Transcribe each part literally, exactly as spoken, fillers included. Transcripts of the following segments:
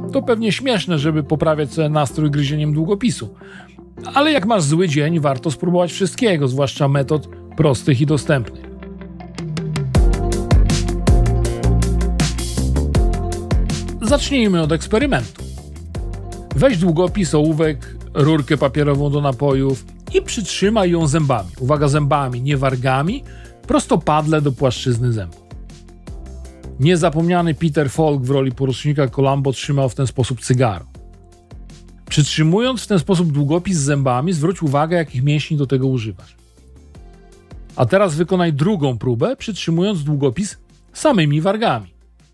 To pewnie śmieszne, żeby poprawiać sobie nastrój gryzieniem długopisu. Ale jak masz zły dzień, warto spróbować wszystkiego, zwłaszcza metod prostych i dostępnych. Zacznijmy od eksperymentu. Weź długopis, ołówek, rurkę papierową do napojów i przytrzymaj ją zębami. Uwaga, zębami, nie wargami, prostopadle do płaszczyzny zębów. Niezapomniany Peter Falk w roli porucznika Columbo trzymał w ten sposób cygaro. Przytrzymując w ten sposób długopis z zębami, zwróć uwagę, jakich mięśni do tego używasz. A teraz wykonaj drugą próbę, przytrzymując długopis samymi wargami.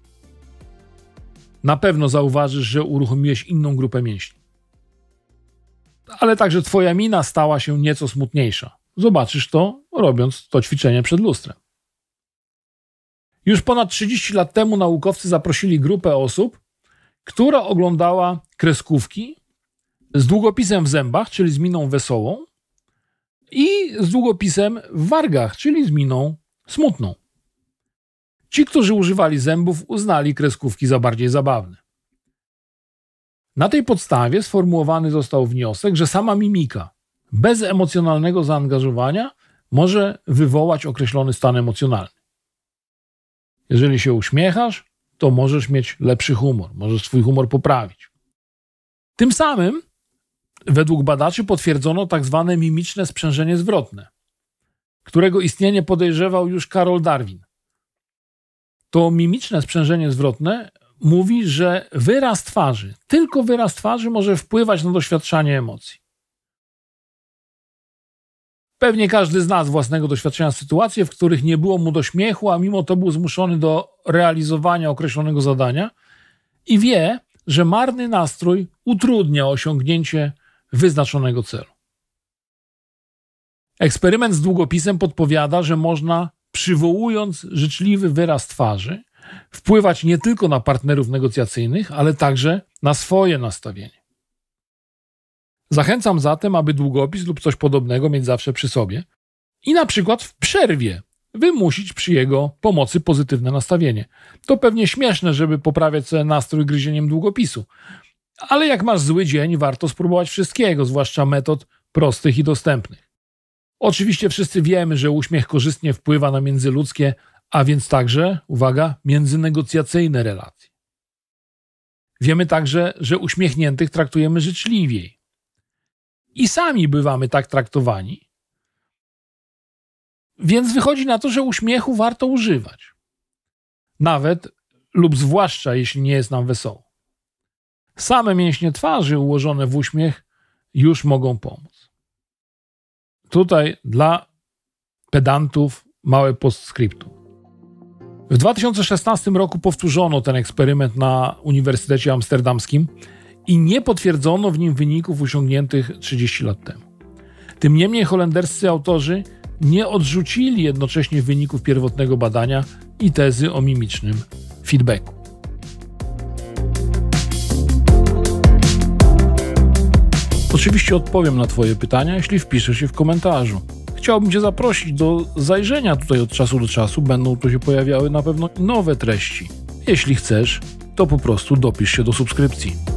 Na pewno zauważysz, że uruchomiłeś inną grupę mięśni. Ale także twoja mina stała się nieco smutniejsza. Zobaczysz to, robiąc to ćwiczenie przed lustrem. Już ponad trzydzieści lat temu naukowcy zaprosili grupę osób, która oglądała kreskówki z długopisem w zębach, czyli z miną wesołą, i z długopisem w wargach, czyli z miną smutną. Ci, którzy używali zębów, uznali kreskówki za bardziej zabawne. Na tej podstawie sformułowany został wniosek, że sama mimika bez emocjonalnego zaangażowania może wywołać określony stan emocjonalny. Jeżeli się uśmiechasz, to możesz mieć lepszy humor, możesz swój humor poprawić. Tym samym, według badaczy, potwierdzono tak zwane mimiczne sprzężenie zwrotne, którego istnienie podejrzewał już Carol Darwin. To mimiczne sprzężenie zwrotne mówi, że wyraz twarzy, tylko wyraz twarzy może wpływać na doświadczanie emocji. Pewnie każdy z nas własnego doświadczenia sytuacje, w których nie było mu do śmiechu, a mimo to był zmuszony do realizowania określonego zadania i wie, że marny nastrój utrudnia osiągnięcie wyznaczonego celu. Eksperyment z długopisem podpowiada, że można, przywołując życzliwy wyraz twarzy, wpływać nie tylko na partnerów negocjacyjnych, ale także na swoje nastawienie. Zachęcam zatem, aby długopis lub coś podobnego mieć zawsze przy sobie i na przykład w przerwie wymusić przy jego pomocy pozytywne nastawienie. To pewnie śmieszne, żeby poprawiać sobie nastrój gryzieniem długopisu. Ale jak masz zły dzień, warto spróbować wszystkiego, zwłaszcza metod prostych i dostępnych. Oczywiście wszyscy wiemy, że uśmiech korzystnie wpływa na międzyludzkie, a więc także, uwaga, międzynegocjacyjne relacje. Wiemy także, że uśmiechniętych traktujemy życzliwiej. I sami bywamy tak traktowani. Więc wychodzi na to, że uśmiechu warto używać. Nawet lub zwłaszcza, jeśli nie jest nam wesoło. Same mięśnie twarzy ułożone w uśmiech już mogą pomóc. Tutaj dla pedantów małe postscriptum. W dwa tysiące szesnastym roku powtórzono ten eksperyment na Uniwersytecie Amsterdamskim i nie potwierdzono w nim wyników osiągniętych trzydzieści lat temu. Tym niemniej holenderscy autorzy nie odrzucili jednocześnie wyników pierwotnego badania i tezy o mimicznym feedbacku. Oczywiście odpowiem na Twoje pytania, jeśli wpiszesz je w komentarzu. Chciałbym Cię zaprosić do zajrzenia tutaj od czasu do czasu, będą tu się pojawiały na pewno nowe treści. Jeśli chcesz, to po prostu dopisz się do subskrypcji.